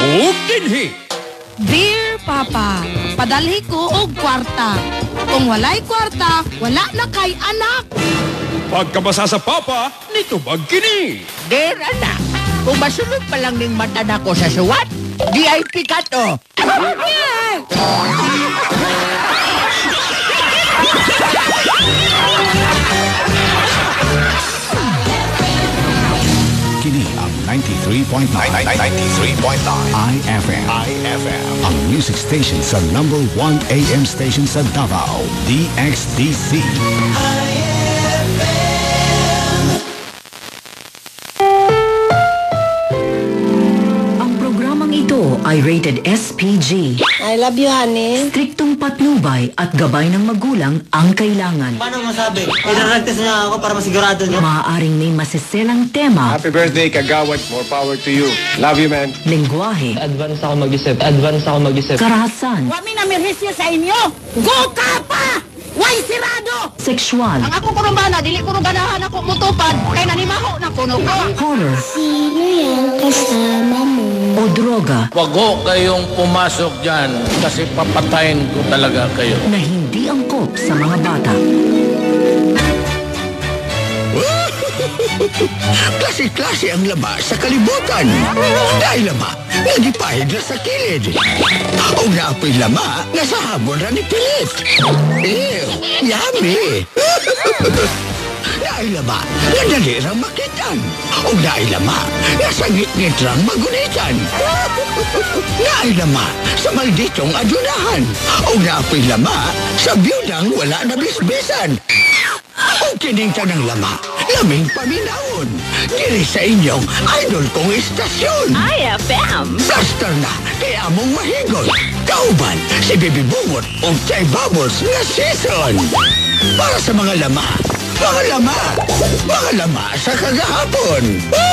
O dinhi. Dear Papa, padalhi ko og kwarta. Kung walay kwarta, wala na kay anak. Pagkabasa sa papa, nitubag kini. Dear anak, kung masunod pa lang ning mata na ko sa suwat, VIP ka to. Kini ang 93.9 IFM. Ang music station sa number 1 AM station sa Davao, DXDC. Ang programang ito ay rated SPG. I love you, honey. Striktong patnubay at gabay ng magulang ang kailangan. Paano masabi? Idaragtas niya ako para masigurado niya. Maaaring may masiselang tema, Happy birthday, Kagawad. More power to you. Love you, man. lengguwahe, Advance ako mag-isip. karahasan, Wami na mirhisya sa inyo. Go ka pa! Way sirado! sexual, Ang ako kurumbana, dili ko ganahan ako mutupad. Kaya nanimaho na kuno ko. horror, Sino yan kasama mo? o droga Wag ho kayong pumasok dyan kasi papatayin ko talaga kayo. na hindi angkop sa mga bata. Klase-klase ang lama sa kalibutan. Dahil lama, nagipahid na sa kilid. O naapoy lama, nasa habon na ni Pilit. Ew, yummy. Dahil lama, nadali rang makitan. O dahil lama, nasa ngit-ngit rang magunitan. Dahil lama, sa malditong adunahan. O naapoy lama, sa biyudang wala na bisbisan. O kining tanang lama, laming paminaon. Diri sa inyong idol kong istasyon. IFM. Plaster na, kaya mong mahigon. Kauban, si Bibi Bungot o Chay Bubbles na season. Para sa mga lama sa kagahapon.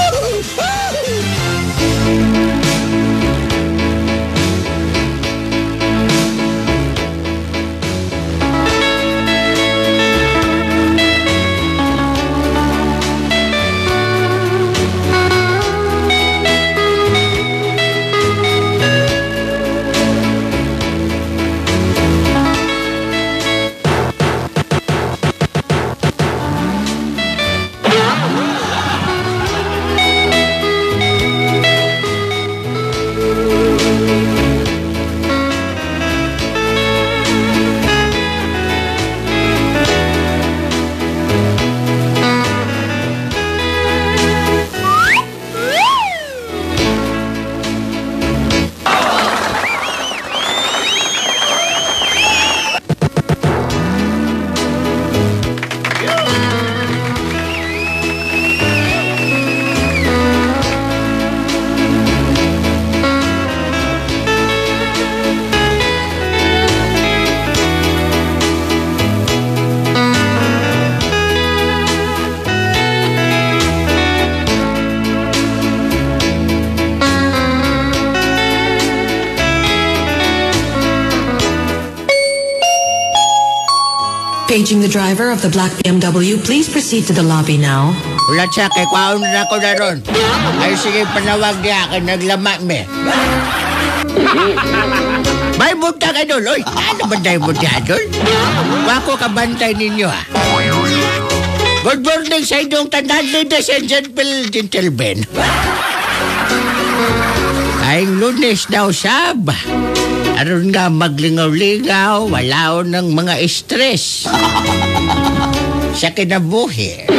Paging the driver of the black BMW, please proceed to the lobby now. Ulat sa kay kwaon na ko na ron. Ay sige panawag niya kay naglama me. May buntag idol, oy. Ano ba tayo buntag idol? Wako kabantay ninyo ha. Good morning sa inyong tandaan, ladies and gentlemen. Ayong Lunes daw sab. Aron nga maglingaw-lingaw, walaon ng mga stress sa kinabuhi.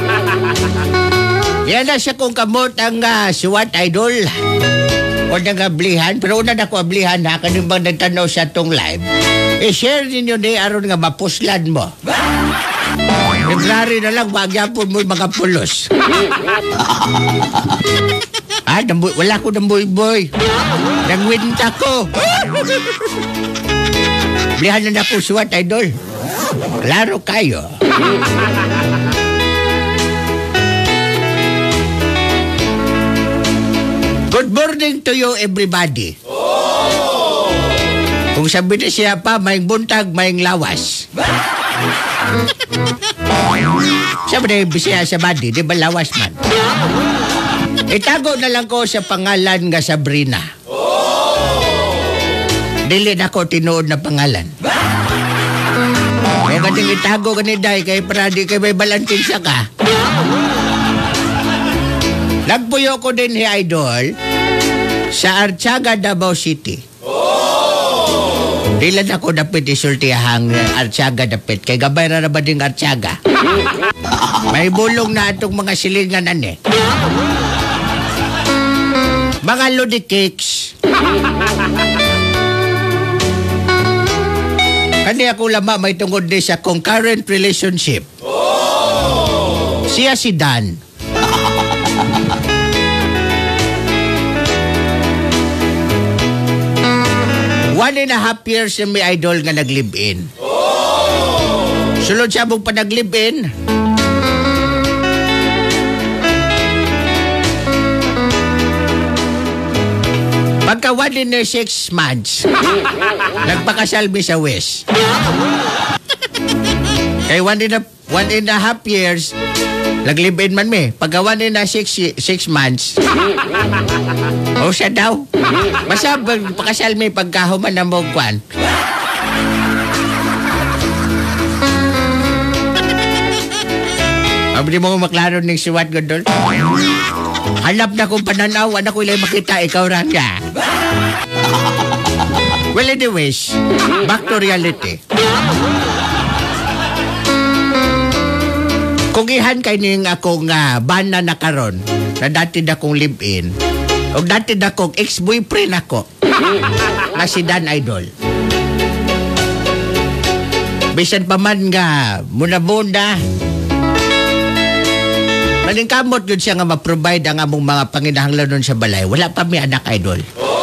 Yan na siya kung kamot ang suwat idol. O nagablihan, pero una na ko ablihan ha, kanibang nagtanaw sa itong live. I-share ninyo ni aron nga mapuslan mo. February na lang, magyapon mo mga pulos. Wala ko ng boy-boy. Nangwinta ko. Blihan na po suwat, idol. Klaro kayo. Good morning to you, everybody. Kung sabi na siya pa, maying buntag, maying lawas. Sabi na yung siya sa body, di ba lawas man? Itago na lang ko sa pangalan nga Sabrina. Dili na ko tinuod na pangalan. Kaya kating itago ka ni Day, kay para di kay may balantinsa ka. Nagpuyo ko din si Idol sa Artiaga, Davao City. Dila na ko dapit isultihang Artiaga dapit. Kay gabay na ba ding Artiaga? May bulong na itong mga silinganan eh. Mga Lodi Cakes. Kani ako lama may tungod din sa concurrent relationship. Siya si Dan. 1.5 years na may Idol nga nag-live-in. Sulod siya mong pa nag-live-in. Pagka 1.6 months, nagpakasal mi sa West. Kay 1.5 years, nag-live-in man mi. Pagka 1.6 months, o siya daw. Basta pakasal mi pagkahuman na mong kwan. Abdi mo maklaro ng siwat gadol. Hanap na kong pananaw, anak ko ilay makita, ikaw rin nga. Well, anyways, back to reality. Kung ihan kay ning akong bana na karon, na dati na kong live-in, o dati na kong ex-boyfriend ako, na si Dan Idol. Bisan pa man nga, muna-muna, maningkamot yun siya nga ma-provide ang among mga panginahanglan nun sa balay. Wala pa may anak, Idol.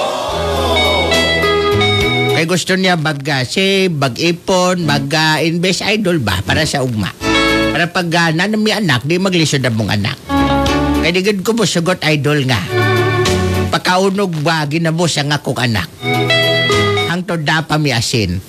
Kaya gusto niya mag-save, mag-ipon, mag-invest, Idol ba? Para sa ugma. Para pag nanami anak, di maglisod ang mong anak. Kaya digid ko mo sugot, Idol nga. Pagkaunog ba, ginamos ang akong anak. Hangtod na pa mi asin.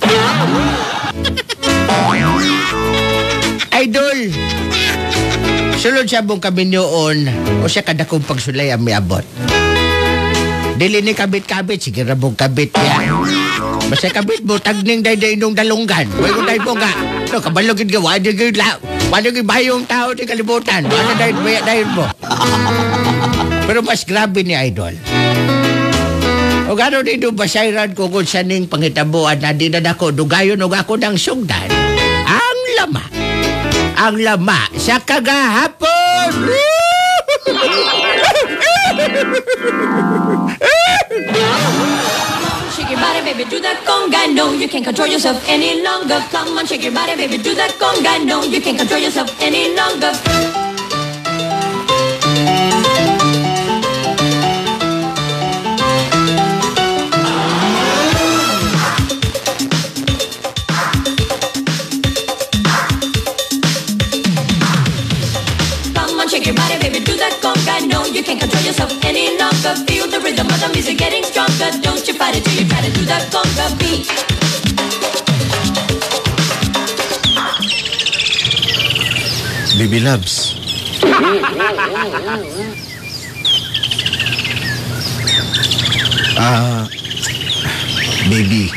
Idol! Sulod siya mong kaminyoon o siya kada kong pagsulay ang may abot. Dili ni kabit-kabit, sige na mong kabit yan. Basta kabit mo, tagning day-day nung dalunggan. Huwag kong day mo nga. No, kabalogin ka, wadagin bayong tao di kalibutan. Wala day mo. Pero mas grabe ni Idol. O gano'n dito basayran ko kung saning pangitabuan na dinadako, dugayon o ako ng sugdan. Ang lama sa kagahapon. Shake your body, baby, do that conga. No, you can't control yourself any longer. Come on, shake your body, baby, do that conga. No, you can't control yourself any longer. Shake your body, baby, do that conga. No, you can't control yourself any longer. Feel the rhythm of the music getting stronger. Don't you fight it till you try to do that conga beat. Baby loves. Baby.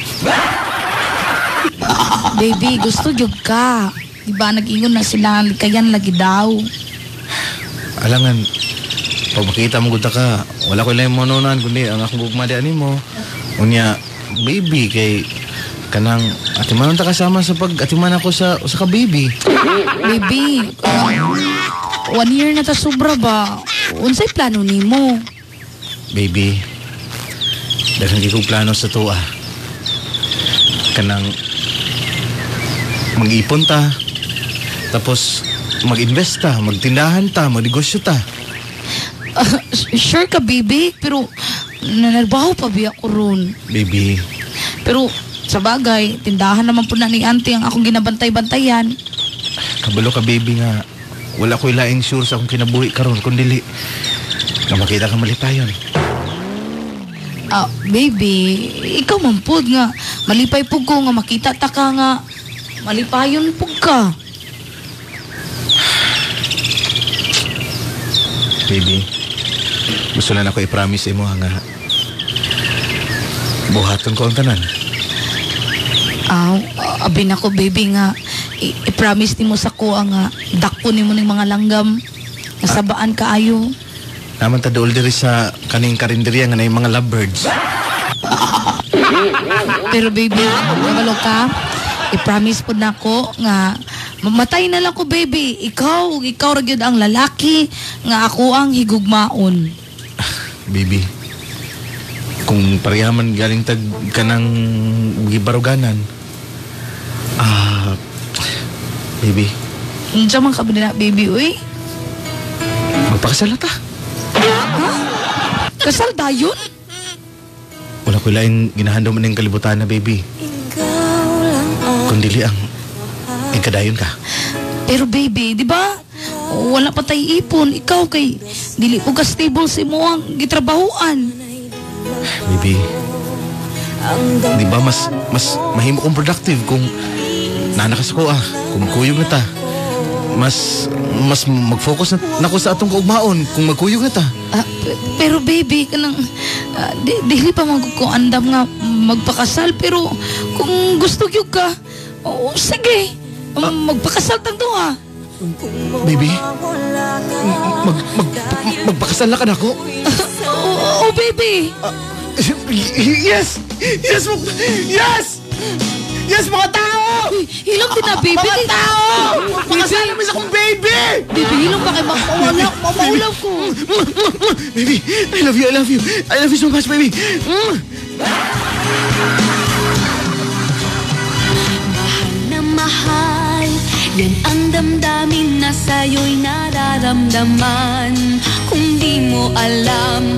Baby, gusto jud ka. Diba nag-ingon na sila, kayan lagi daw. Alangan, pag makita mo gud ka, wala ko lang mononan kundi ang akong gugmadian mo. Unya, baby kay kanang atiman ta kasama sa atiman ako sa ka baby. Baby, 1 year na ta sobra ba? Unsay plano nimo? Baby, daghang gigong plano sa tuwa. Kanang mag-ipon ta, tapos mag-invest ta, magtindahan ta, magnegosyo ta. Sure ka, baby, pero nanarbaho pa biya ko ron. Baby. Pero sa bagay, tindahan naman po na ni auntie ang akong ginabantay-bantayan. Kabalo ka, baby, nga wala ko ilaing sure sa akong kinabuhi karon kundili na makita ka malipayon. Baby, ikaw mampod nga malipay po ko nga makita ta ka nga malipayon po ka. Baby, gusto lang ako i-promise mo nga buhaton ko ang tanan. Abi na ko, baby nga. I-promise ni mo sa ko nga dakpo ni mo ng mga langgam. Nasabaan ka ayo. Naman ta dool diri sa kaning karinderya nga na yung mga lovebirds. Pero baby, kabalo ka. I-promise po na ko nga mamatay na lang ko, baby. Ikaw ra gyud ang lalaki nga ako ang higugmaon. Baby, kung parehaman galing tag kanang gibaruganan. Baby. Diyan man ka ba na, baby, uy? Magpakasal na ta. Ha? Kasal dayon? Wala ko laing ginahandom ng kalibutan na, baby. Kundili ang kadayon ka. Pero baby, di ba? Wala pa tayo ipon. Ikaw kay dili po ka stable si mo ang gitrabahuan. Baby, di ba mas mahimo kong productive kung nanakas ko kung magkuyog na ta. Mas mag-focus na ko sa atong kaugmaon kung magkuyog na ta. Pero baby, kanang dili pa magkuandam nga magpakasal, pero kung gusto gyud ka, sige. Magpakasal tang duha. Baby, magpakasal na ka na ko? Oo, baby. Yes! Yes! Yes, mga tao! Hilong din na, baby. Mga tao! Magpakasal namin sa kong baby! Baby, hilong ba kayo mamaulaw ko? Baby, I love you. I love you so much, baby. Mahal na mahal, yan ang damdamin na sa'yo'y nararamdaman. Kung di mo alam,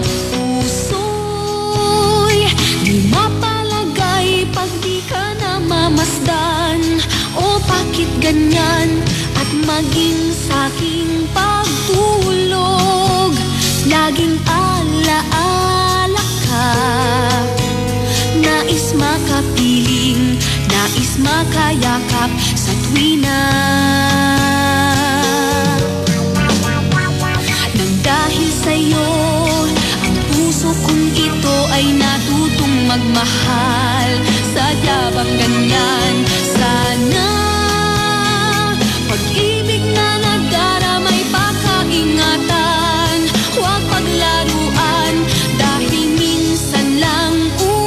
puso'y di mapalagay pag di ka na mamasdan. O bakit ganyan at maging sa'king pagtulog, laging alaala ka. Nais makapiling, nais makayakap sa tuwina. Nang dahil sa'yo, ang puso kong ito ay natutong magmahal. Sadya bang ganyan? Sana pag-ibig na nagdaramay pakaingatan. Huwag paglaruan dahil minsan lang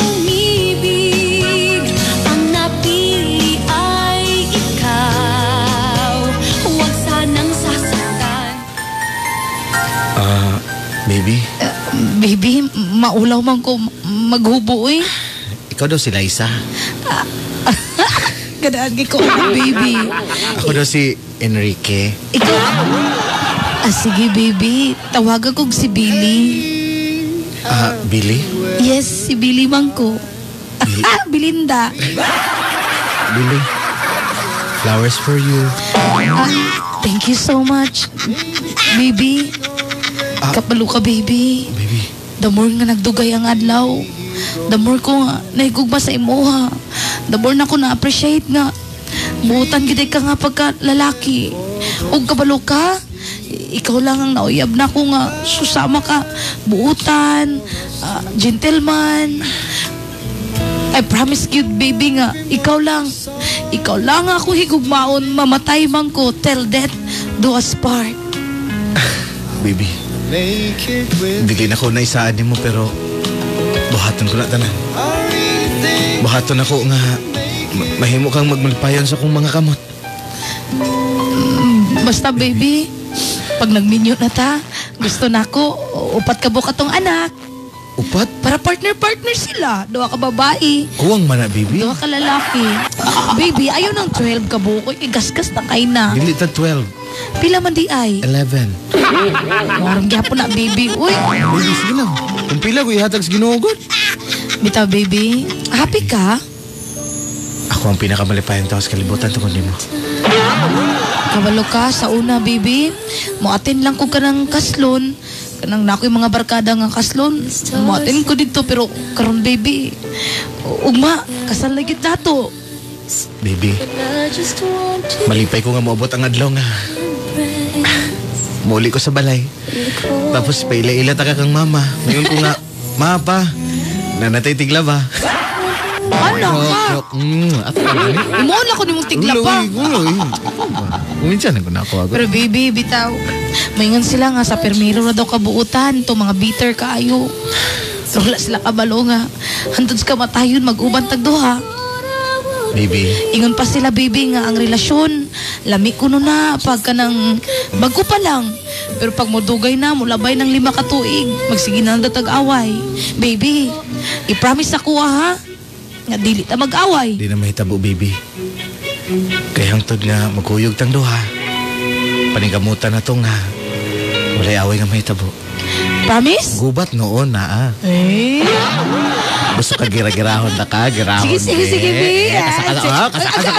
umibig. Ang napili ay ikaw, huwag sanang sasaktan. Baby? Baby, maulaw man ko maghubo eh. Ikaw daw si Liza. Gadaan ko, baby. Ako daw si Enrique. Ikaw? Sige, baby. Tawagan ko si Billy. Billy? Yes, si Billy man ko. Belinda. Billy, flowers for you. Thank you so much, baby. Kapalo ka, baby. Baby. The more nga nagdugay ang adlaw, the more ko nga naigugma sa imuha. The more na ko na-appreciate nga. Buutan gid ka nga pagka lalaki. Ug kabalo ka, ikaw lang ang nauyab na ko nga susama ka. Buutan, gentleman. I promise you, baby nga, ikaw lang ako higugmaon, mamatay man ko till death do us part. Baby, dili na ko na isaan mo pero buhaton ko na tanan. Buhaton ako nga mahimo kang magmalipayon sa kong mga kamot. Basta baby, pag nagminyo na ta, gusto na ko upat ka buka tong anak. Upat? Para partner sila. Dua ka babae. Kuwang mana, baby. Dua ka lalaki. Baby, ayaw ng 12 ka buko. Igasgas na kay na. Dili ta 12. Pila man di ay? 11. Marang gyapon na, baby. Uy. Baby, sige lang. Kung pila ko ihatag sa ginugod. Bitaw, baby. Happy ka? Ako ang pinakamalipayan tao sa kalibutan tungkol mo. Kabalo ka sa una, baby. Muatin lang ko ka ng kaslon. Kanang na ako yung mga barkada nga kaslon. Muatin ko dito, pero karon baby. Ugma, kasal na gid nato. Baby, malipay ko nga maabot ang adlaw nga. Muli ko sa balay. Tapos paila-ila taka kang mama. Ngayon ko nga, mapa, nanatay tigla ba? Ano ka? Ato ka gani? Umuon ako ni mong tigla pa. Uminsan ko na ako. Pero baby, bitaw. Maingan sila nga sa permiro na daw kabuutan. To mga bitter kaayo. So wala sila kabalo nga. Hantod sa kamatayon, mag-uban tagduha. Baby. Ingon pa sila, baby, nga ang relasyon. Lami ko no na, pagka ng bago pa lang. Pero pag modugay na, mulabay ng 5 ka tuig. Magsige na tag-away. Baby, i-promise ako ha, nga dili ta mag-away. Di na mahitabo, baby. Kaya hangtod nga magkuyog tang duha. Panigamutan na to nga. Walay away nga mahitabo. Promise? Gubat noon na Gusto ka gira-girahon na ka, girahon. Sige, baby. Kasaka.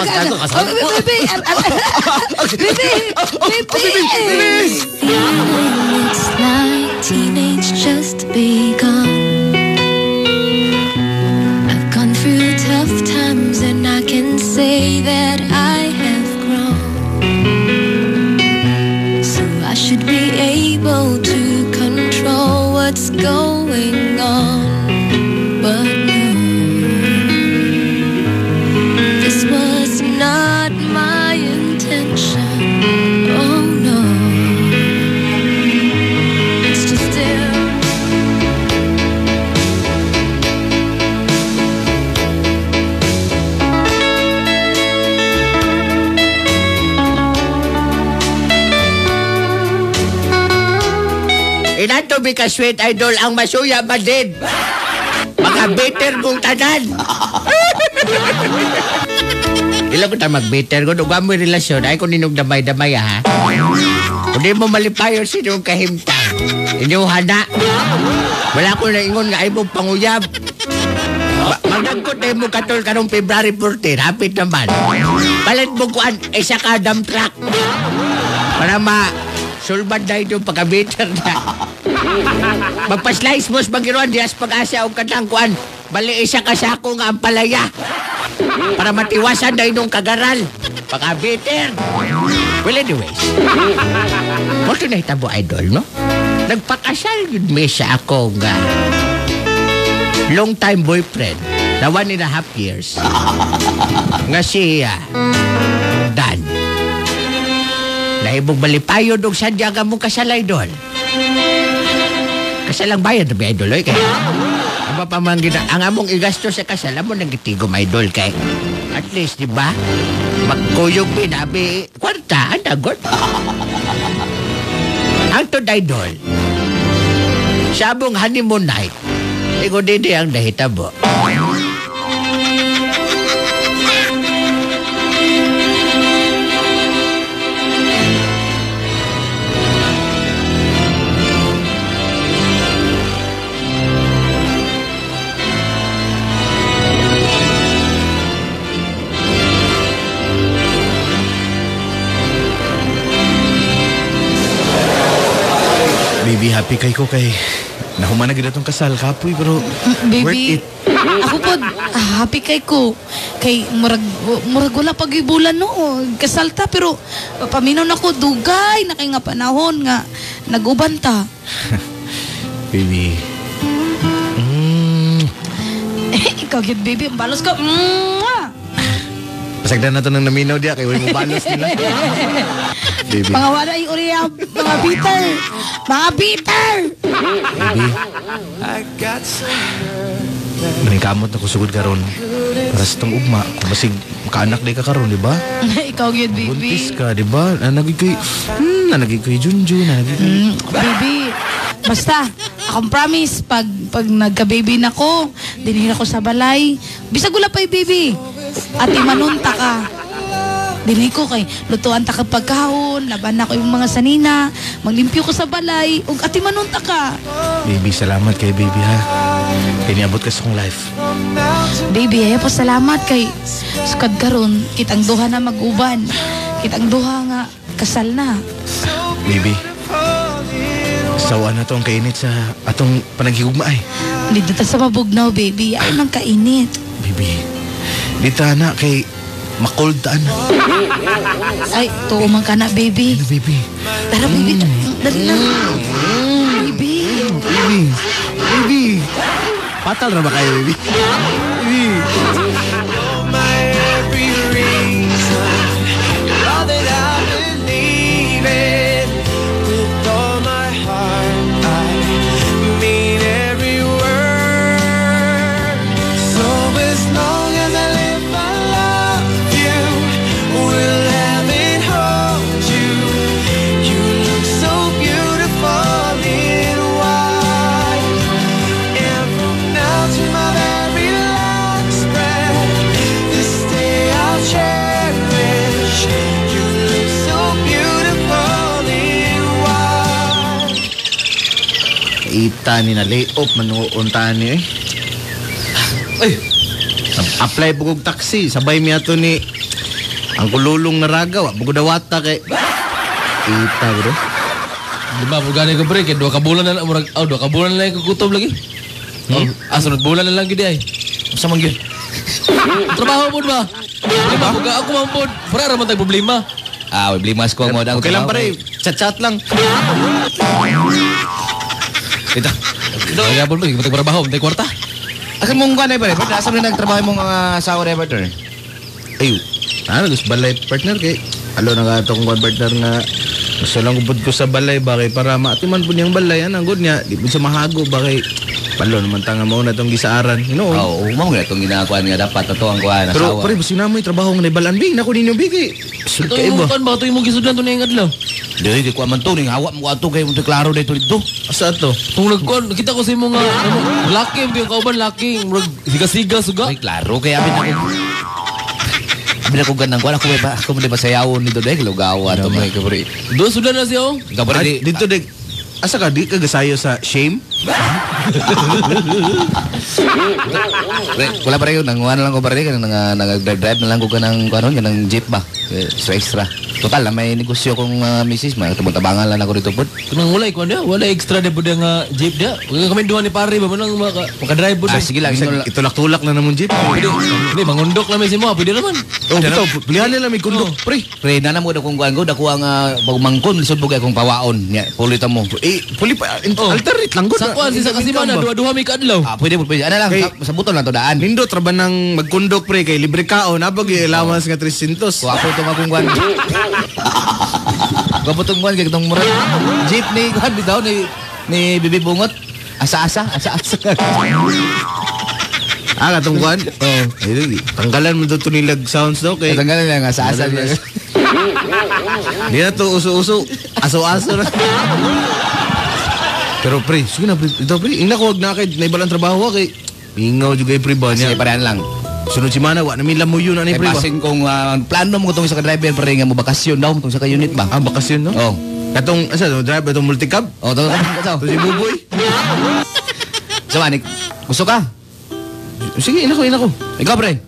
Baby. It's like teenage just begun. I've gone through tough times and I can say that I have grown. So I should be able to control what's going on. But no, this was not my intention. Oh no, it's just Inato bi ka sweet idol ang masuya madid. Mga bitter mong tanan. Ilang ko ta mag-bitter ko. Nung mo relasyon, ay kung ninong damay-damay ha. Kung di mo malipayon sinong kahimtang. Inyuhan na. Wala ko na ingon nga ay mong panguyab. Magdagkot na mo katol karong February 14. Hapit naman. Palit mo kuan isa ka dump truck. Para sulbad na ito pagka-bitter na. Magpa-slice mo sa Bangiruan, diyas pag-asa o katang kuan. Bali isa ka sa ako nga ang palaya. Para matiwasan na inong kagaral. Pagka-bitter. Well, anyways. Moto na hitabo, idol, no? Nagpakasal yun may sa ako nga long-time boyfriend na 1.5 years. Nga siya Dan. Naibog balipayod og sadya ka mong kasal, idol. Kasalang bayad na ba, idol, kaya aba pa man ang among igasto sa kasal, amo nang gitigom, idol, kay at least, di ba? Magkuyog pinabi, kwarta, anagot. Ang to, idol, sabong honeymoon night, ikaw din ang nahitabo. Baby, happy kay ko kay nahuman na gid atong kasal kapoy pero baby, worth it. Ako po happy kay ko kay murag wala pag-ibulan no kasalta pero paminaw na ko dugay na kay nga panahon nga nagubanta. Baby. Ikaw gid baby, balos ka. Pasagdan na to ng naminaw diya kay wala mo balos nila. Baby. Mga wala yung uriya, mga bitter. Mga bitter! Baby. Maningkamot na kusugod karon para sa itong ugma. Kung masig makaanak day ka karon, di ba? Ikaw yun, baby. Buntis ka, di ba? Nanagig ko'y Junjun. Baby, basta, akong promise, pag nagka-baby na ko, dinihira ko sa balay, bisag wala pa yung baby. At imanunta ka. Dili ko kay lutuan ta kag pagkaon, laban na ko yung mga sanina, maglimpyo ko sa balay, ug ati manunta ka. Baby, salamat kay baby ha. Kay niabot ka sa kong life. Baby, ay po salamat kay sukad karon kitang duha na mag-uban. Kitang duha nga kasal na. Baby. Sawa na to ang kainit sa atong panaghigugma ay. Dito ta sa mabugnaw, baby. Ay nang kainit. Baby. Dito na kay makold taan. Ay, tuo man ka na, baby. Ano, baby? Tara, baby. Dali na. Baby. Baby. Baby. Patal na ba kayo, baby? Baby. Kita ni na lay-off manuuntaan ni eh. Ay, apply po kong taxi. Sabay mi ato ni ang kululong na ragaw. Bugod dawata kay kita bro. Di ba, gani ko pre, kaya 2 kabulan na lang, 2 kabulan na lang kukutob lagi. Sunod bulan na lang gini ay. Masa man yun? Trabaho po ba? Di ba, ako mampod. Para raman tayong problema. Problema ko mo. Okay lang pare, chat-chat lang. Kita. Kaya po ba, hindi mo trabaho, hindi kwarta. Asan mong ganay pare? Asan mo nagtrabaho mong asawa na partner? Ay, gusto balay partner kay. Alo na nga itong partner nga. Gusto lang upod ko sa balay bakay para maatiman po niyang balay. Ang good niya, di po sa mahago bakay. Palo naman tanga mo na itong gisaaran. Oo, mo nga itong ginagawa nga dapat. Ito ang kuha na pero asawa. pare, basta na mo yung trabaho nga naibalan. Bing, naku ninyo bigi. Ito yung mukan ba? Ito yung mong gisudan ito na yung adlaw. Di ko aman to. Hawa mo ato kayo mong klaro na ito dito. Asa ito? Kung nagkuhan, kita ko sa yung mga laki, yung kauban laki. Siga-siga, suga. Ay, klaro. Kaya abin ako ganang kuha. Ako mo ba sayawon nito dahil lugawa ito mga kabari. Doon sudan na siya. Kabari, dito dek. Asa ka, di ka gasayo sa shame? Wala pa rin yun, nanguhan lang ko pa rin, nag-drive na lang ko ka ng jeep ba, extra. Total, may negosyo kong misis, tabang-tabangan lang ako rito po. Kunang wala, wala extra na po ng jeep dia. Huwag kami duha ni pare, ba mo nang makadrive po. Sige lang, itulak-tulak na naman jeep. Hindi, mangundok lang may si mo, pwede naman. Ito, pilihan nila may kundok, pre. Pre, nanam ko na kung kuhan ko, daku ang pagmangkon, lisod bugay akong pawaon. Pulitan mo. Puli pa, alternate lang. Sakuan, sa kasimana, duha may kaadlaw. Pwede. Ano lang, sa buton lang to daan. Nindo, traba ng magkundok, pre, kay libre kao, nabag yung allowance nga 300. Ako itong akong kuhan. Kaputong kuhan, kaya itong murad. Jeep ni kuhan, bitaw, ni Bibi Bungot. Asa-asa. Katong kuhan? Oo. Tanggalan mo ito nilag sounds daw, kay... Tanggalan lang, asa-asa. Di na to, uso-uso. Aso-aso na. Pero pre, sige na pre, ito pre, ina ko wag na kay naibalang trabaho kay ingaw juga pre ba niya. Sige parehan lang. Sunod si Mana, wa na mila mo yun ani pre ba. Basin kong plano mo itong sa driver pare nga mo bakasyon daw itong sa ka-unit ba? Bakasyon no? Oo. Katong driver itong multicab? Oo, ito si Buboy. So Manik, gusto ka? Sige, ina ko. Ikaw pre.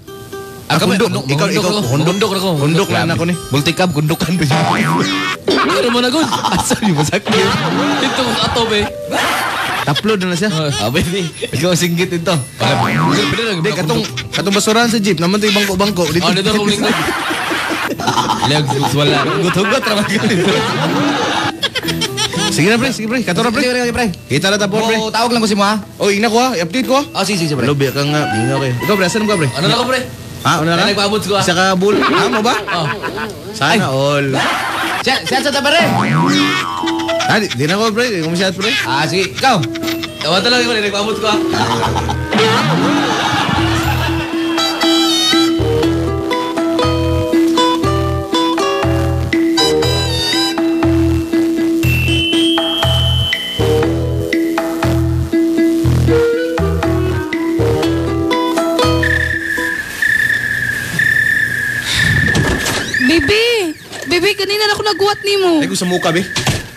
Kundok lang ako ni. Multicab, kundukan ba siya? Pero mo na good. Asa niyo masakit? Ito kong ato be. Upload na siya. Pwede. Ikaw singgit ito. Hindi, katong basuran sa jeep. Naman ito yung bangko-bangko. Dito akong lingkod. Leg, wala. Hugot-hugot. Sige na pre. Katora pre. Kita na tapos pre. Tawag lang ko si mo ha. Ina ko ha. I-update ko ha. Sige pre. Lobi ka nga. Bingaw kayo. Ikaw pre, asan mo ka pre? Ano lang ko pre? Una ka? Nagpaabot ko ha. Isa ka bull. Mo ba? Sana all. Siya sa tabare. Di na ko pre. Di ko masyad pre. Sige. Ikaw. Tawad lang ko. Nagpaabot ko ha. Bebe, kanina na ako nagguwat ni mo. Ay ko sa muka, be.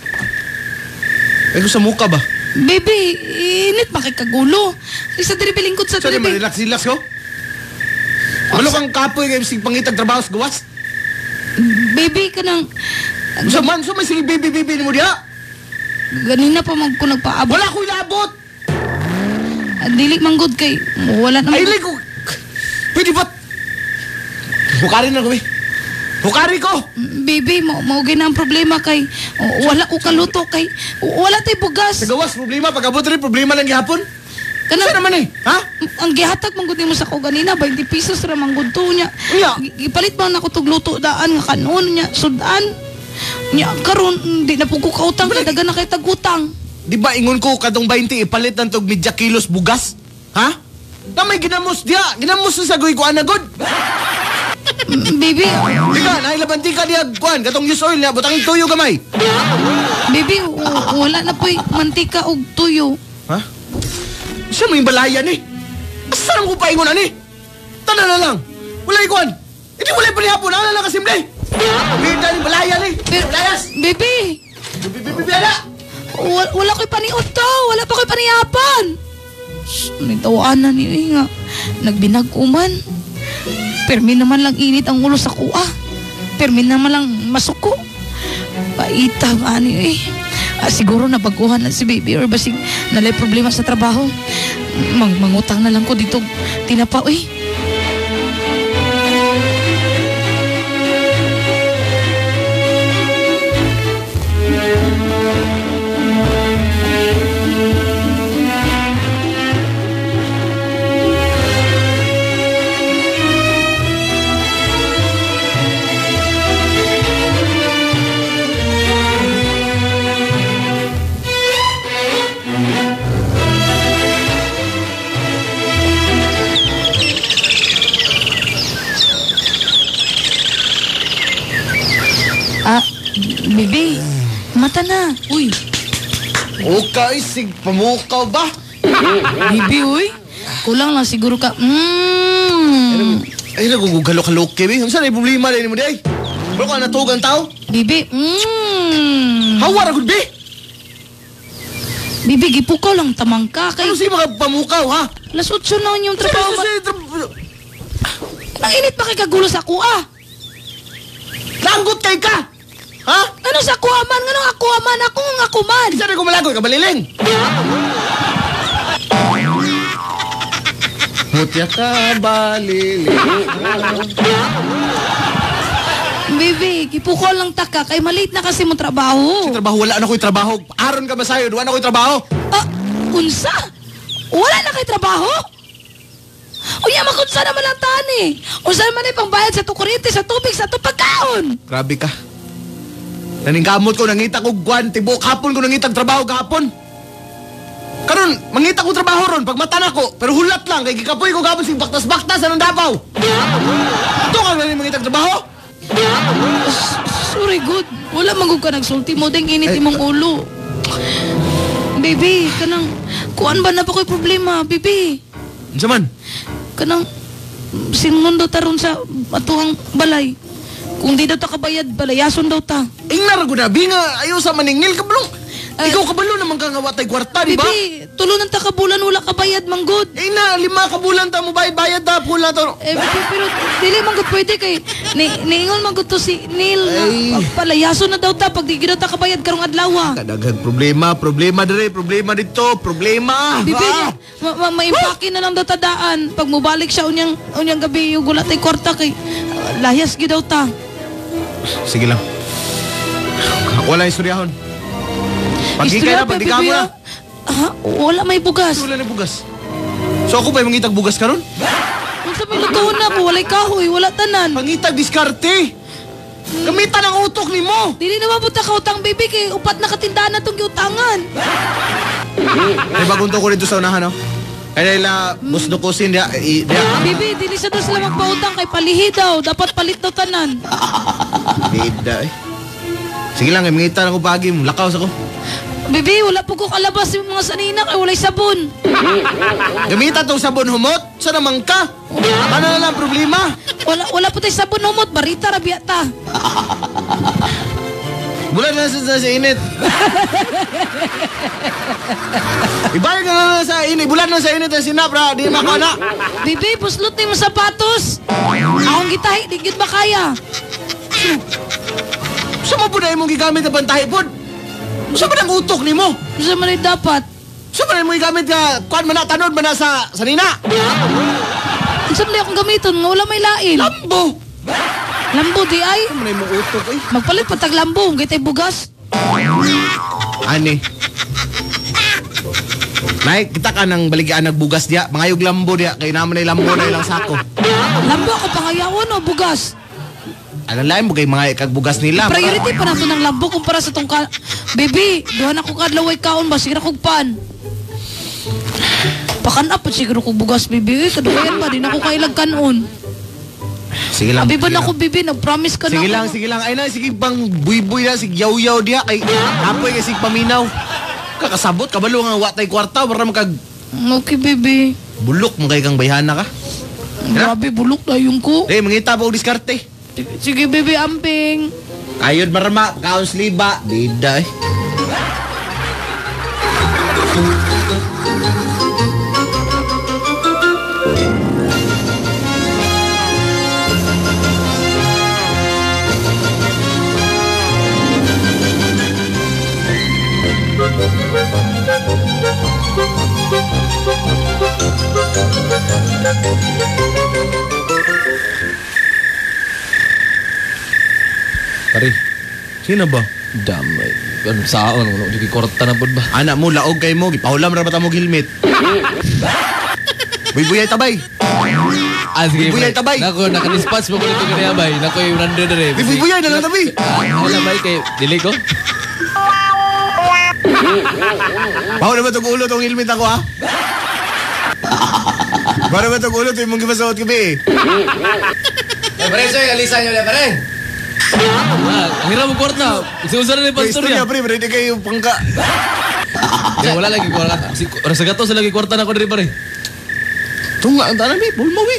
Ay ko sa muka ba? Bebe, init makikagulo. Isa diri bilingkod sa Sorry, diri. relax ko. Malo kang kapoy kayo sig pangitag trabaho sa gawas. Bebe, kanang... So may sige baby ni mo diha. Ganina pa mag ko nagpaabot. Wala ko inaabot. Dili manggod kay wala naman. Ay, ko. Pwede ba? Hukari na ko, be. Hukari ko! Baby, maugay na ang problema kay wala ko kaluto kay wala tay bugas. Sa gawas, problema. Pag-abot rin, problema lang gihapon. Saan naman eh? Ha? Ang gihatag manggod mo sa ko ganina, 20 pesos ra manggod to niya. Gipalit man ako tog luto daan nga kanon niya, sudan. Nya karon di na po ko kautang kay dagan na kay tagutang. Di ba ingon ko kadong 20 ipalit ng tog media kilos bugas? Ha? Na may ginamos dia, ginamos sa sagoy ko anagod. Baby. Diga, nailabanti ka diya, kuan, katong use oil niya, butang tuyo gamay. Baby, wala na po'y mantika o tuyo. Ha? Siya mo yung balayan eh. Saan ko paingon ani? Tana na lang. Wala kuan. Hindi wala pa nihapon, ala lang kasimple. Bida ni balayan eh. Pero, Balayas. Baby. Baby, ala. Wala ko'y paniot to. Wala pa ko'y paniyapan. Nitawaan na niyo nga. Nagbinag-uman. Permi naman lang init ang ulo sa kuha. Permi naman lang masuko. Paita nga niyo siguro nabaguhan na si baby or basig nalay problema sa trabaho. Mangutang na lang ko dito. Tinapa, Bibi, mata na. Uy. Okay, sig pamukaw ba? Bibi, uy. Kulang lang siguro ka. Ay, nagugalo-kalok, Kevin. Ang saan ay problema rin mo di ay? Pero ka natugang tao? Bibi, Hawa ra gud bi? Bibi, gipukaw lang tamang ka. Ano si mga pamukaw, ha? Alas 8 na yung trabaho. Ang init pa kay kagulo sa kuha. Langgot kay ka! Ha? Ano sa kuwaman? Anong akuaman? Ako ang akuman. Saan ko malagoy? Kabaliling! Mutya ka, baliling. Bibi, kipuko lang taka. Kay malit na kasi mo trabaho. Si trabaho, wala na ko'y trabaho. Aron ka ba sa'yo? Duwan na ko'y trabaho. Unsa? Wala na kay trabaho? Unya, makunsa naman ang tani. Unsa naman ay pangbayad sa tukurite, sa tubig, sa tupagkaon. Grabe ka. Naningkamot ko, nangita ko guwan, tibok hapon ko nangitag trabaho kahapon. Karon, mangita ko trabaho ron, pag mata na ko, pero hulat lang, kay gikapoy ko gabon sing baktas-baktas, anong Davao? Ito ka na mangitag trabaho? Sorry, good. Wala magug ka nagsulti mo, deng init imong ulo. Baby, kanang, kuan ba na ba ko'y problema, baby? Ano man? Kanang, sinundo taron sa atuhang balay. Kung di daw ta kabayad, balayason daw ta. Ingnar ko na, binga, ayaw sa maningil ka balong. Ikaw kabalo naman kang ngawatay kwarta, di ba? Bibi, tulunan ta kabulan, wala kabayad, manggod. Na, 5 kabulan ta mo bayad ta, pula to. Pero dili manggod pwede kay, niingon manggod to si Neil na palayason na daw ta, pag di daw ta kabayad karong adlaw. Kadaghang problema dire, problema dito, problema. Bibi, maimpake na lang daw ta daan. Pag mubalik siya unyang gabi, yung gulatay kwarta kay, layas gi daw ta. Sige lang. Wala istoryahon. Pagkikay na, pagdika mo na. Wala may bugas. Wala na bugas. So ako pa yung mangitag bugas ka ron? Kung sa pinutuhon na po, walay kahoy, wala tanan. Pangitag diskarte. Gamitan ang utok ni mo. Dili naman po ta kautang, baby, kay upat na katindahan na itong giutangan. May bagong to ko rito sa unahan, no? Kaya nila, busno ko sin dia. Bibi, dili sa daw sila magpautang kay palihi daw. Dapat palit daw tanan. Bida eh. Sige lang, mangita lang ko pagi mo. Lakaw sa ko. Bibi, wala po ko kalabas yung mga sanina kay walay sabon. Gamita tong sabon humot? Saan naman ka? Ano na lang problema? Wala po tayo sabon humot. Barita rabiata. Bulan na sa init. Ibalik na lang sa init. Bulan na sa init ang sinapra. Di makana. Bibi, puslot na yung sapatos. Akong gitahi, di gid ba kaya? Saan mo po na imong gigamit na bantahe po? Saan ba ang utok ni mo? Saan man ay dapat? Saan ba na imong gigamit na kuhan man na tanod man na sa nina? Saan na akong gamiton? Nga wala may lain. Lambo! Lambo di ay? Saan mo na imong utok eh? Magpalit patag lambo. Gitay bugas. Ani? Nay, kita ka ng baligaan nagbugas diya. Mangayog lambo diya. Kaya naman ay lambo na ilang sako. Lambo ako pangayawon o bugas? Alam lain mo kay mga kagbugas nila. Priority pa nato ng lambo kumpara sa tong Baby, duhan ako kadlaway kaon ba? Siguro kong pan. Pakanap po siguro kong bugas, baby. Kaduwayan ba? Di na ako kailag kanon. Sige lang. Abi ba na ako, baby? Nag-promise ka na sige ako. Lang, sige lang. Ay na, sige pang buy-buy na. Sige yaw-yaw diya. Kay kapoy kasi paminaw. Kakasabot, kabalo nga watay kwarta. Para magkag... Okay, baby. Bulok mo kay kang bayhana ka. Grabe, bulok na yung ko. Mangita pa o diskarte. Sige, baby, amping. Ayod marama, kaon sliba. Bida eh. Pare, sino ba? Damay. Ano saan? Ano? Di korta na po ba? Anak mo, laog kay mo. Gipaulam ra ba mo helmet? Buy-buyay tabay. Ah, sige. Buy-buyay tabay. Nako, nakadispatch mo ko dito kaya bay. Nako, yung nandun na rin. Buy-buyay na lang tabay. Wala bay kay dili ko? Bawa na ba itong ulo itong helmet ako, ha? Bawa na ba itong ulo itong mong gimasuot kabi, eh? Pare, soy, alisan nyo na, pare. Hira mo kwarta. Usa na ni pastor niya. niya. Pre, ready kayo pangka. Wala lagi kwarta. Ora sa gatos lagi kwarta na ko diri pare. Tunga ang tanan, bulmo, eh.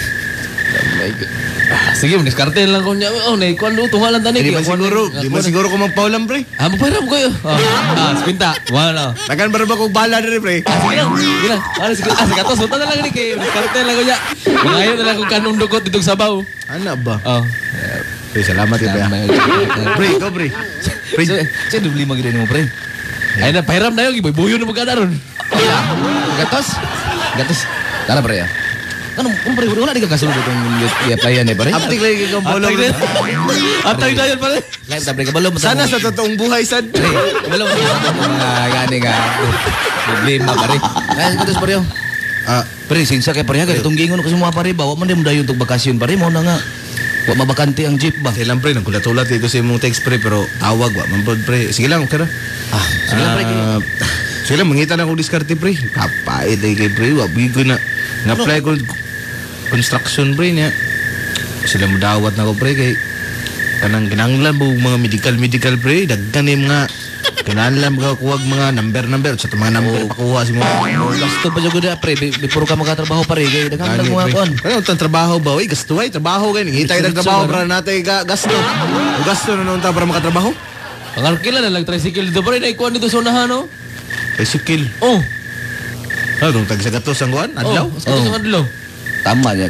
Sige, diskarte lang ko niya. Oh, nay kuan do tunga lang tani. Di man siguro ko magpaulam, pre. Magpairam ko yo. Spinta. Wala. Tagan ba kog bala diri, pre? Sige lang. Wala sige. Sa gatos uta na lang ni kay diskarte lang ko niya. Mangayo na lang ko kanong dukot ditong sabaw. Ana ba? Oh. Pre, salamat ya, pre. Go, pre. Pre, saya dibeli magiging mo, pre. Ay na, pahiram na yung iboy-buyo na magkada ron. Gatos? Tara, pre, ya. Ano, pre, wala di ka kasunod itong i-applyan eh, pre? Aptik lagi kang bolo. Aptik na yan, pare. Lain, pre, kabalo mo. Sana sa totoong buhay, sad. Pre, kabalo mo mga gani nga. Problema, pare. Ay, gatos, pre, yo. Pre, sinsa kay pare, itong gingon ko sa mga pare, bawa man din mo dayon itong bakasyon, pare, mo na nga. Wa mabakante ang jeep ba? Sige lang, pre, nagkulat-ulat dito sa imong text, pre, pero tawag, wa man, pre. Sige lang, okay ra. Sige lang, pre. Sige lang, mangita na akong diskarte, pre. Kapait ay kay pre, wabig ko na. Nga-apply ko construction, pre, niya. Sila mo dawat na ko, pre, kay kanang kinanglan mo mga medical, pre. Dagkan yung mga kinanglan mo kuwag mga number. Sa mga number, pakuha si mo. Gasto pa dyan ko na, pre. Bipuro ka makatrabaho, pare. Kaya daghan lang mga kon. Ano itong trabaho ba? Uy, gasto ay, trabaho kayo. Hintay ng trabaho para natin gasto. O gasto na noon para makatrabaho? Ang arkila na lang tricycle dito, pare. Naikuan dito sa unahan, no? Tricycle? Oh. Ano, itong tagsagatos ang kuhan? Adlaw? Gatos ang adlaw. Tama niya.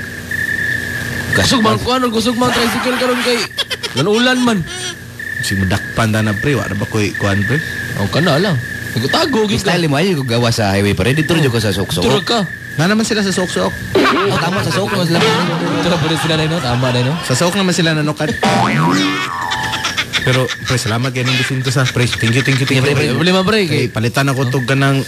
Kusog man kuan, kusog man tricycle karon kay lanulan man. Si mudakpan na pre, wala ba ko'y kuhan, pre? O kana lang. Nagtago gid ka. Style mo ay gawa sa highway pare. Dito rin ko sa sok-sok. Turog ka. Na naman sila sa sok-sok. Tama sa sok sila. Tara pa rin sila na, no? Tama na, no? Sa sok naman sila nanukat. Pero, pre, salamat kayo ng gusto sa pre. Thank you. Pre, buli man, pre. Kay palitan ako itong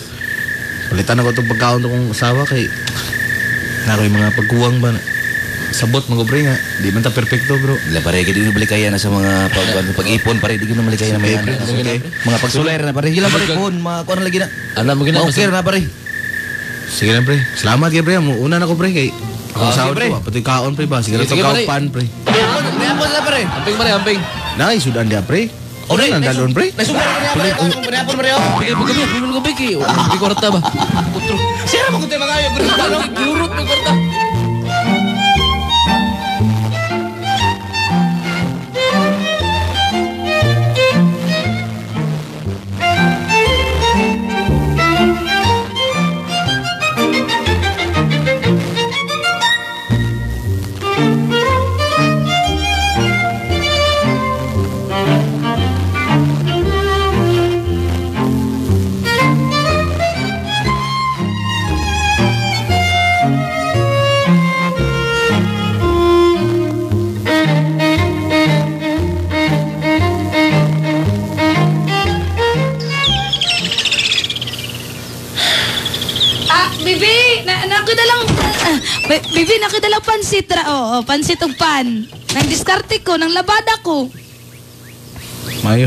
pagkaon kong asawa kay naroy mga pagkuwang ba na. Sabot mga pre nga. Di man ta perfecto, bro. Wala pare, hindi na malikaya na sa mga pag-ipon pare. Di na malikaya na may mga pagsulay na pare. Hila pare, kuhon, kuha na lagi na. Alam mo gina. Okay na pare. Sige lang, pre. Salamat kayo, pre. Una na ko, pre. Kay ako asawa ko, pati kaon, pre ba? Sige lang, kaupan, pre. Pinapos na pare. Amping pare, amping. Nay, sudan dia, pre. O na nandalon, pre. Nasundan na pare. Pinapos pare. Pagay pagay pagay. Di kwarta ba? Putro. Sira mo kunti mga ayo. Gurut mo kwarta. Bibi, nakidala pansit ra. Oo, pansit og pan. Nang diskarte ko, nang labada ko. Mayo.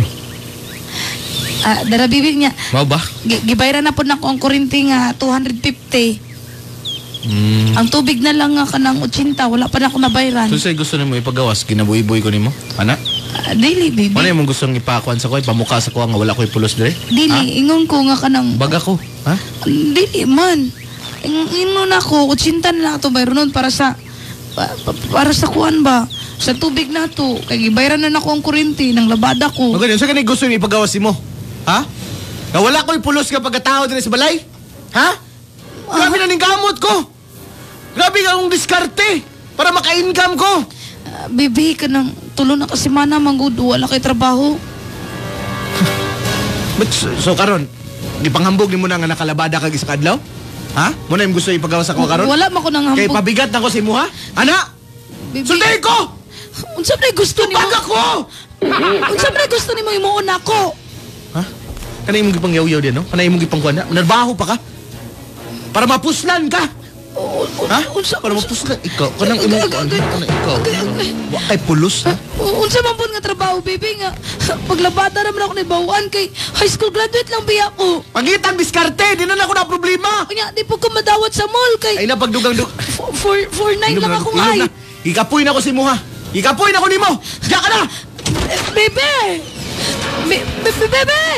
Dara bibi niya. Mau ba? Gibayran na po na ko ang kurinti nga 250. Ang tubig na lang nga kanang 80, wala pa na ako nabayran. So say gusto nimo ipagawas, kinabuhi-buhi ko nimo? Ana? Dili, bibi. Ano yung gustong ipakuan sa ko, pamuka sa ko nga wala ko'y pulos dire? Dili, ingon ko nga kanang baga ko. Ha? Dili man. Ingon ako, 80 na lang ito bayron para sa kuan ba? Sa tubig na to. Kaya gibayran na ako ang kurinti ng labada ko. Magaling, so kanay gusto nimo ipagawas mo? Ha? Na wala ko'y pulos ka pagkatao dire sa balay? Ha? Grabe na ning gamot ko. Grabe ka akong diskarte para maka-income ko. Bibi, ka nang tulo na kasi mana manggod, wala kay trabaho. But so karon, gipanghambog ni mo na nga nakalabada kag isa kadlaw? Ha? Mo na yung gusto ipagawas ako karon? Wala man ko nang Kay hambog. pabigat na ko si mo ha? Ana! Bibi. Sunday ko! Unsa man gusto nimo? Tupag ako! Unsa man gusto nimo imuon ako? Ha? Kanay mong gipang yaw-yaw din, no? Kanay mong gipang kuha na? Narbaho pa ka? Para mapuslan ka! Ha? Para mapuslan? Ikaw, kanang imong kuha na ikaw. Wakay pulos, ha? Unsa man pud nga trabaho, baby nga. Paglabada ra man ako ni bawaan kay high school graduate lang biya ko. Pangitang diskarte, di na ako na problema. Kanya di po ko madawat sa mall kay Ay na pagdugang-dug. 4.9 lang akong ay. Ikapoy na ko si mo ha. Ikapoy na ko nimo. Diyan ka na. Bebe. Bebe.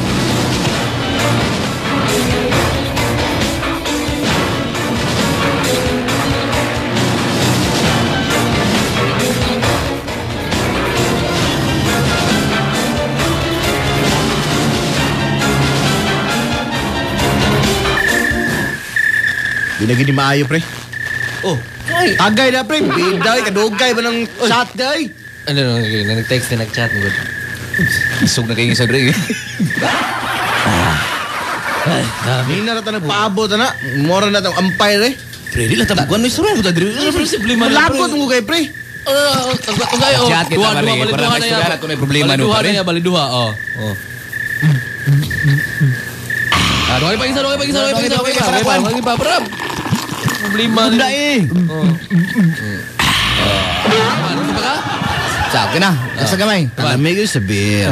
Di na gini maayo, pre. Oh, ay. Tagay na, pre. Biday, kadugay ba ng chat, day? Ano, nag-text na nag-chat mo. isog na kayo sa Dre. Dami na rata nagpaabot na. Mora na itong umpire, eh. Pre, di lang tabugan mo istorya mo ta Dre. Malakot mo kay, pre. Tunggay, oh. Chat kita, pare. Para nagsulat ko na yung problema no, pare. Baliduha, oh. Doy pa isa. Problema Bunda eh. Ano pa ka? Sabi na. Sa gamay. Alamig yung sabihin.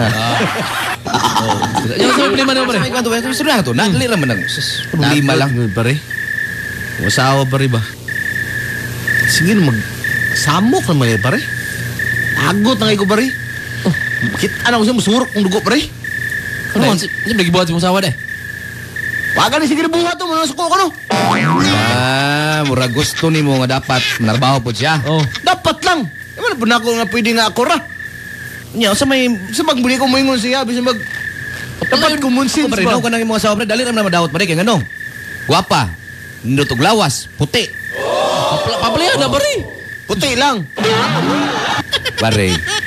Yung sa problema na, pare. Sa may kwanto, istorya na to. Nadali raman ng problema lang. Pare. Masawa pa rin ba? Sige na samok naman eh, pare. Agot na kayo, pare. Kita na ko siya masurok kung dugo, pare. Ano? Hindi nagibuhat si Musawa deh. Waga na sige na buhat to, manasok ko no? Mura gusto ni mo nga dapat narbaho po siya. Oh. Dapat lang. Ewan po na ako nga pwede nga ako ra. Nya, sa magbuli ko moingon siya, bisa dapat kumonsin ba? Pare, ka nang mga sawa, pre. Dali ram na madawat, pare. Kaya ano? Guwapa. Nindot og lawas. Puti. Papalayan na, pare. Puti lang. Pare.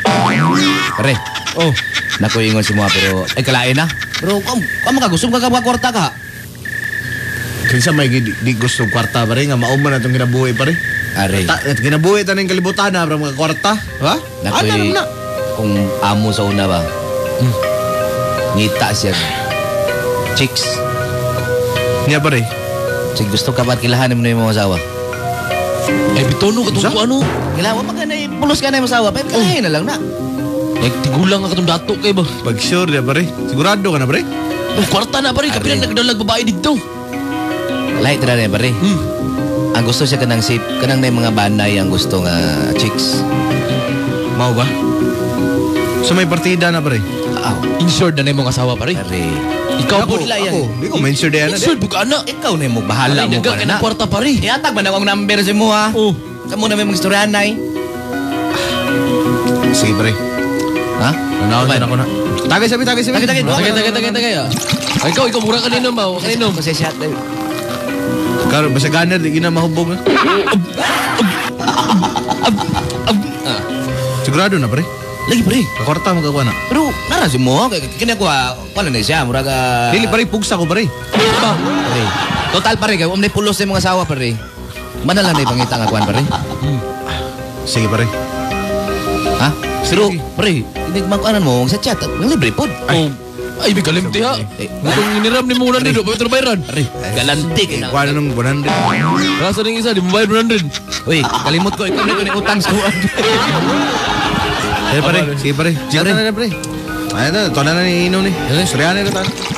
Oh. Nakuingon si mo, pero ay kalain na. Pero kamo ka gusto ka kwarta ka. Kinsa may di gusto kwarta pare nga mauman na itong kinabuhi pare. Are. At kinabuhi ta ning kalibutan na para mga kwarta, ha? Nakoy, na. Kung amo sa una ba. Ngita siya. Chicks. Niya pare. Sig gusto ka ba't kilahanin mo na yung mga asawa? Ay bitono ka tungko ano? Kilahan mo ka na pulos ka na yung asawa. Pero kilahin na lang na. Tigulang ka itong dato kayo ba? Pag sure niya pare. Sigurado ka na pare. Kwarta na pare. Kapilan nagdalag babae dito. Lahat na rin pare. Ang gusto siya kanang sip. Kanang na yung mga banay ang gusto nga chicks. Mau ba? So may partida na pare. Insured na na yung mga asawa pare. Pare. Ikaw po nila yan. Di ko ma-insured yan. Insured buka na. Ikaw na yung bahala mo pa na. Kwarta pare. Iatag ba na akong number sa mo ha? Oo. Kamu na may mga istoryanay. Sige pare. Ha? Nanawag na ako na. Tagay sabi. Tagay. Ikaw mura kanino ba? Kanino? Kasi shot tayo. Karo, basta ganer, di na mahubog na. Sigurado na pare. Lagi pare. Kakorta magkakuha na. Pero nara si mo, kanya ko wala na siya, mura ka... Dili pare, pugsa ko pare. Pare. Total pare, kaya umnay pulos sa mga asawa pare. Manalang na ipangita nga kuhan pare. Sige pare. Ha? Pero pare, hindi magkuhanan mo sa chat, ang libre po. Ay, may galimti ha. Kung iniram ni Muna nito, pwede bayaran. Pare, galanti. Kuha na nung 100. Rasa rin isa, di mo bayar 100. Uy, kalimot ko, ikaw na ito na utang sa kuhan. Sige pare. Sige na pare. Ay na, ito na ni Ino ni. Suryahan na ito.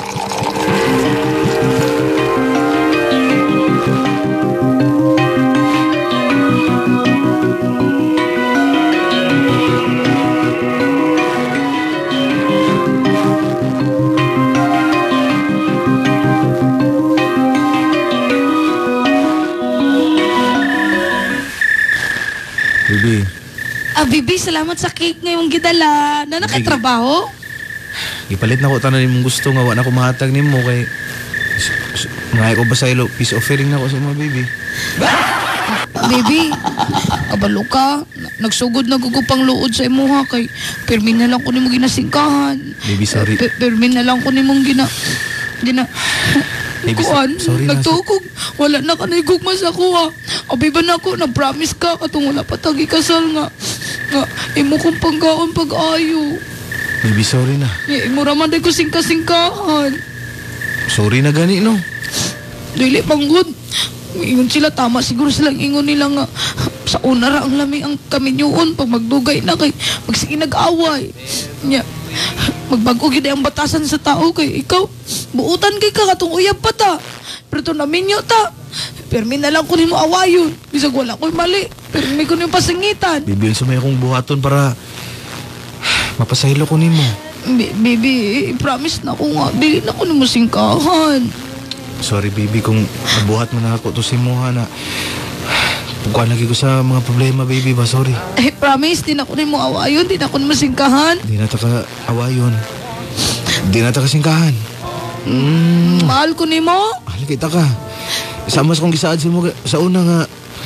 Bibi, salamat sa cake ngayong gidala. Na nakatrabaho? Ipalit na ko tanan nimong gusto nga wala ko mahatag nimo kay ngay ko ba sa ilo peace offering na ko sa mga baby. Baby, kabalo ka. Nagsugod na gugupang luod sa imo ha kay permin na lang ko nimong ginasingkahan. Baby, sorry. Permin na lang ko nimong Baby, Kuan, sorry na. nagtukog. Wala na ka naigugma sa kuha. Abi ba na ako, nag-promise ka, katong wala pa tagi kasal nga. Nga, imo kong panggaon pag-ayo. Baby, sorry na. Imo raman day ko singka-singkahan. Sorry na gani, no? Dili panggod. Ingon sila, tama siguro silang ingon nila nga. Sa una ra ang lami ang kaminyoon pag magdugay na kay magsige nag-away. Nya, magbago gid ang batasan sa tao kay ikaw. Buutan kay ka katong uyab pa ta. Pero to naminyo ta. Permi na lang kunin mo awayon. Bisag wala ko'y mali. Permi ko yung pasingitan. Bibi, sumay akong buhaton para mapasahilo ko nimo. Baby, promise na ko nga. Dili na ko ni mo singkahan. Sorry, baby, kung nabuhat mo na ako to si Moha na pagkuhan lagi ko sa mga problema, baby ba? Sorry. Promise, di na ko ni mo awayon. Di na ko ni mo singkahan. Di na ta ka awayon. Di na ta ka singkahan. Mahal ko ni mo. Mahal kita ka. Sama sa kong gisaad sa mo sa una nga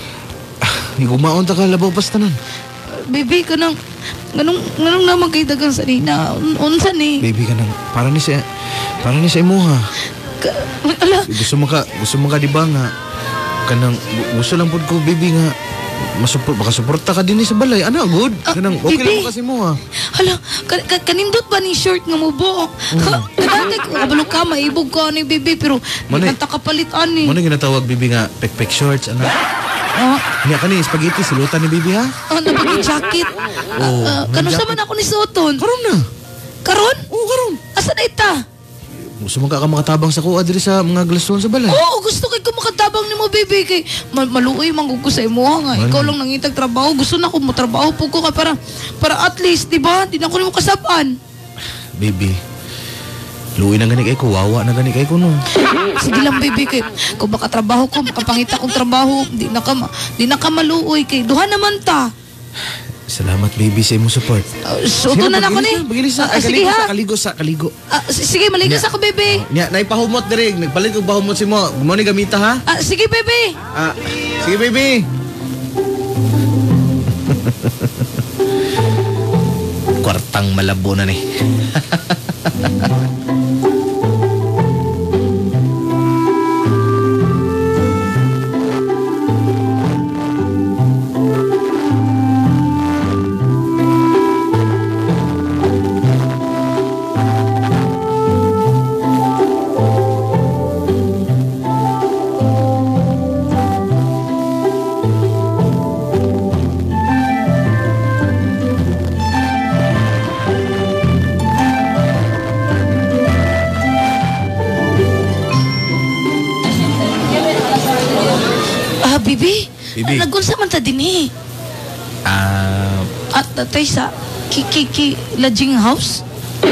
gumaon ta ka labaw pas tanan. Baby, kanang ganong naman kay dagang sa nina. Unsa ni? Baby, kanang para ni sa Moha. Ala. Gusto mo ka di ba nga kanang gusto lang pud ko, baby, nga makasuporta ka din sa balay. Ano, good? Kanang okay lang mo kasi mo, ha? Hala, kanindot ba ni short nga mo buok? Kadagay ko, kabalo ka, maibog ka ni baby, pero di kanta kapalitan ni. Muna ginatawag, baby, nga pek-pek shorts, ano? Niya ka ni, spaghetti, silutan ni baby, ha? Napaging jacket. Kano sa man ako ni Soton? Karon na. Karon? Oo, karon. Asa na ita? Gusto mo ka makatabang sa kuha diri sa mga glason sa balay? Oo, gusto kay ko makatabang ni mo, baby. Kay maluoy man ko sa imo nga. Ikaw lang nangitag trabaho. Gusto na ko mo trabaho po ko para at least, di ba? Di na ko nimo kasaban. Baby, luoy na gani kay ko. Wawa na gani kay ko, no? Sige lang, baby. Kay kung makatrabaho ko, makapangita kong trabaho, di na ka maluoy. Kay duha naman ta. Salamat, baby, sa imong support. Suto na ako ni. Sige ha. Kaligo. Sige, maligas ako, baby. Nya, naipahumot diri. Nagpalit ko bahumot si mo. Gumawa ni gamita, ha? Sige, baby. Sige, baby. Kwartang malabo na ni. Bibi. Nagunsa man ta din eh. At tatay sa Kiki lodging house?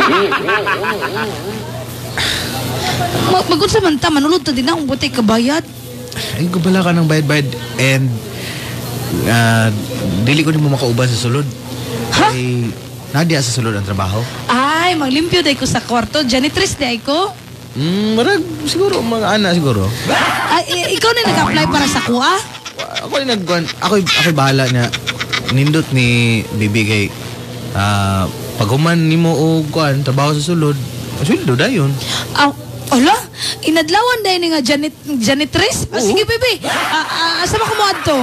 Magunsa man ta, manulod ta din akong butay kabayad. Ay, gubala ka ng bayad-bayad and dili ko ni mo makauban sa sulod. Ha? Ay, nadia sa sulod ang trabaho. Ay, maglimpyo day ko sa kwarto. Janitress day ko. Marag, siguro, mga ana siguro. Ay, ikaw na nag-apply para sa kuha? Ako'y bahala na nindot ni Bibi kay paghuman ni mo o kuan trabaho sa sulod, sweldo dayon. Ala, inadlawan dahil nga janitress? Sige, baby. Asa ba kumuad to?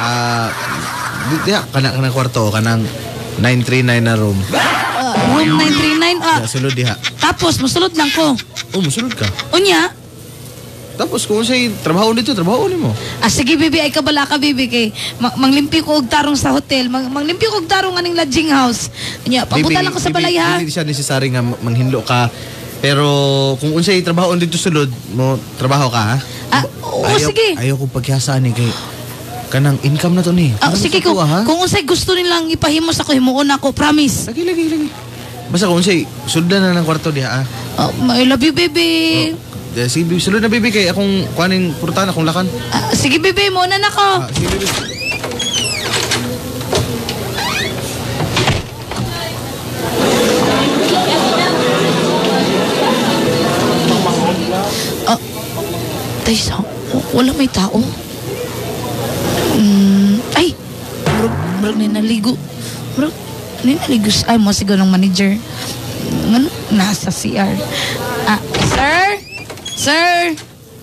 Kanang kwarto, kanang 939 na room. Room 939? Sulod diha. Tapos, musulod lang ko. Musulod ka. Unya? Tapos kung sa'y trabaho dito, trabaho ni mo. Sige, baby, ay kabala ka, baby, kay manglimpyo ko og tarong sa hotel, manglimpyo ko og tarong aning lodging house. Nya, pabuta lang ko sa balay, ha? Hindi siya necessary nga manghinlo ka. Pero kung unsay trabaho dito sulod, mo trabaho ka, ha? Sige. Ayaw ko paghihasaan ni kay kanang income na to ni. Sige, kung unsay gusto nilang ipahimos ako, himuon ako, promise. Lagi. Basta kung unsay, suldan na ng kwarto diha, ha? I love you, baby. Sige, sulod na, baby, kay akong kuhaning purtan, akong lakan. Sige, baby, muna na ko. Sige, baby. Taysa, wala may tao. Ay, murag ninaligo. Murag ninaligo. Ay, mo siguro ng manager. Nasa CR. Sir?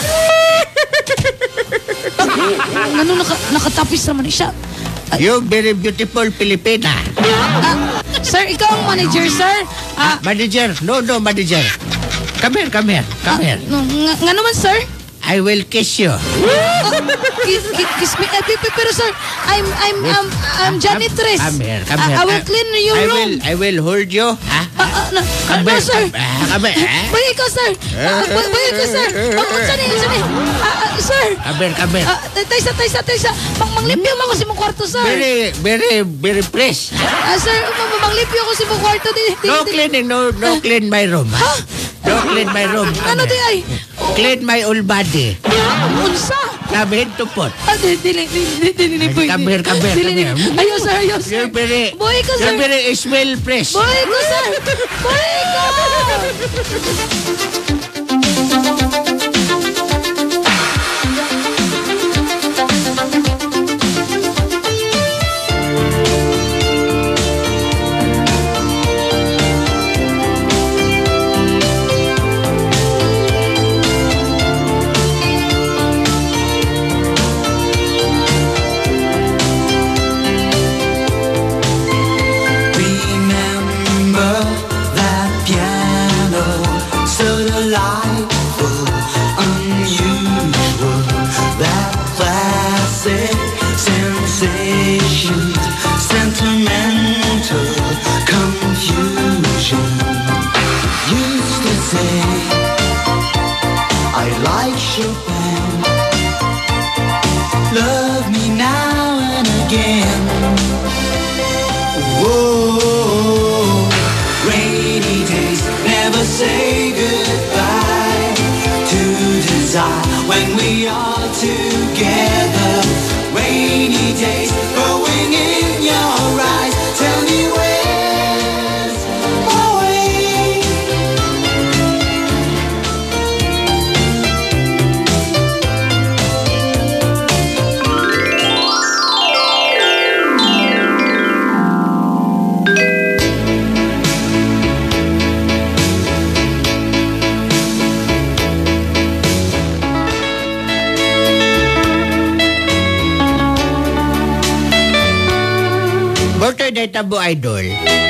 Ano nakatapis naman siya? You very beautiful Filipina. Sir, ikaw ang manager, sir? Manager? No, manager. Come here. Nga naman, sir? I will kiss you. Kiss me. Pero sir, I'm janitress. Come here. I will clean your room. I will hold you. No, sir. Bayay ka, sir. Bayay ka, sir. Sani. Sir. Come here. Taysa. Manglipyo mo ko si mong kwarto, sir. Very please. Sir, manglipyo ko si mong kwarto. No cleaning, no clean my room. No clean my room. Ano di ay? Clean my whole body. Unsa? Namin to pot. Dili. Come here. Ayaw, sir. You're very, Boy ka, sir. You're very smell fresh. Boy ko, sir. Boy ko. When we are together, rainy days growing in your eyes. Tell me where's my way? Birthday data mo, idol.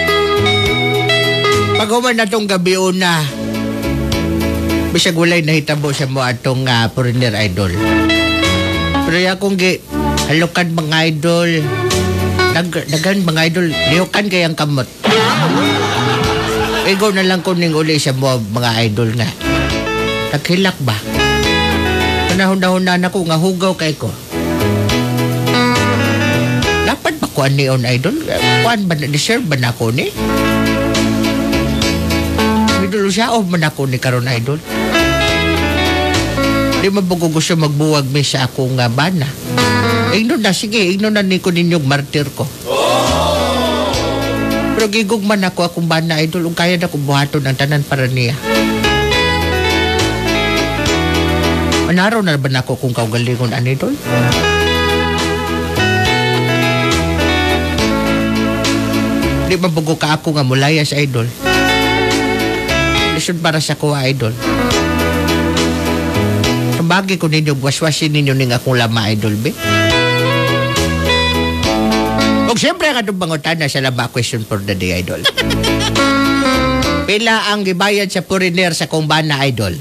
Pag-uman na itong gabi una, bisag walay nahitabo sa mo atong foreigner idol. Pero akong halukan mga idol, dagan mga idol, lihukan kayang kamot. Ikaw na lang kuning uli sa mga idol nga. Naghilak ba? Panahon-nahonan ako nga hugaw kay ko. Dapat ba kuan ni on idol? Kuan ba deserve ba na ko ni? Idol siya o man ako ni karon idol? Di mabugo gusto magbuwag mi sa akong bana. Ignon na, sige, ignon na ni ko ninyong martir ko. Pero gigugman ako akong bana idol, kung kaya na kong buhaton ang tanan para niya. Manaraw na ba na ako kung kaugalingon an idol? Di mabugo ka ako nga mulaya sa idol. Lisod para sa kuha idol. Sabagi ko ninyo, waswasin ninyo ning akong lama idol, be. O siyempre nga itong bangutan na sa lama question for the day, idol. Pila ang gibayad sa foreigner sa kumbana, idol?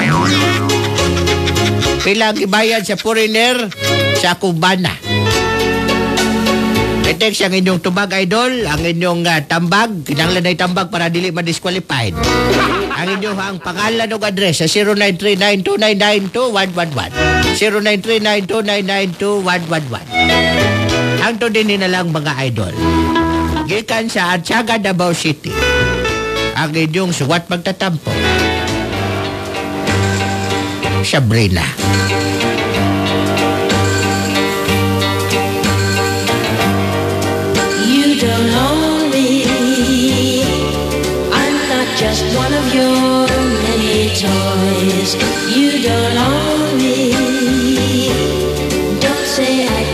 Pila ang gibayad sa foreigner sa kumbana? I-text ang inyong tubag, idol, ang inyong tambag, kinanglan ay tambag para dili ma-disqualified. Ang inyong ang pangalan o address sa 0939-2992-111. 0939-2992-111. Ang to din na lang mga idol. Gikan sa Artiaga, Davao City. Ang inyong suwat magtatampo. Sabrina. You don't own me. I'm not just one of your many toys. You don't own me. Don't say I